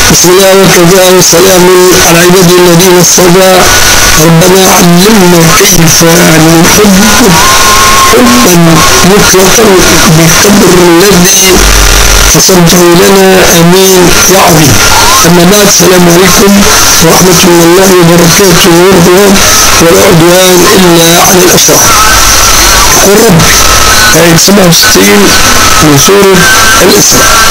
بسم الله وكفى وسلام على عباد الذين اصطفى ربنا علمنا كيف نحب حبا مطلقا بقدر الذي قصده لنا امين يا عظيم. اما بعد، السلام عليكم ورحمه الله وبركاته ورضوان ولا عدوان الا على الاشرار. الرب آية 67 من سورة الإسراء: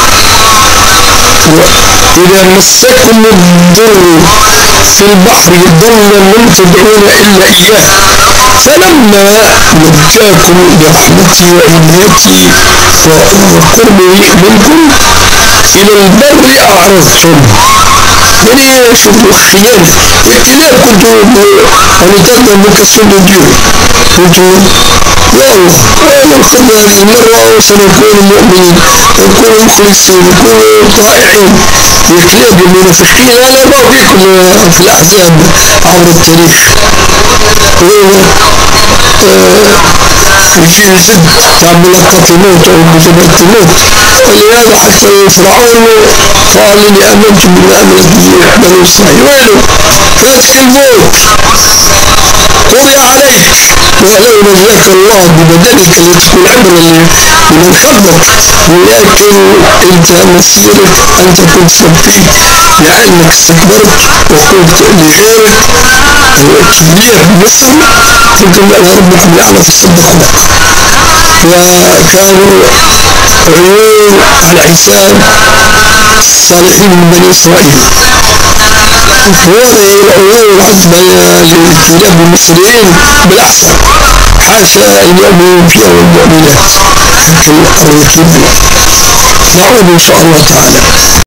وإذا مسكم الضر في البحر ضل من تدعون إلا إياه فلما نجاكم برحمتي وعنايتي وقربي منكم إلى البر أعرضتم. يعني شوفوا خيانة، إذا كنتم ونتمنى مكسون الدين كنتم يا الله نأخذ هذه المرة وسنكون مؤمنين، نكون مخلصين، نكون طائعين. يكلاب المنافقين هذا ما فيكم في الأحزاب عبر التاريخ. يجي الجد تاع ملقة الموت أو مجبرة الموت، ولهذا حتى فرعون قال إني آمنت بما آمنت به بنو إسرائيل. ويلو فاتح الموت قضي عليك ولو نجاك الله ببدنك لتكون عبرة لمن حبك، ولكن انت مسيرك انت كنت سبيت لانك استكبرت وقلت لغيرك كبير مصر كنتم على ربكم الاعلى فصدقوا، وكانوا عيون على حساب الصالحين من بني اسرائيل. وهذه العيون عقبة للكلاب المصريين بالاحسن، حاشا المؤمنين فيها والمؤمنات، لكن الركب نعود ان شاء الله تعالى.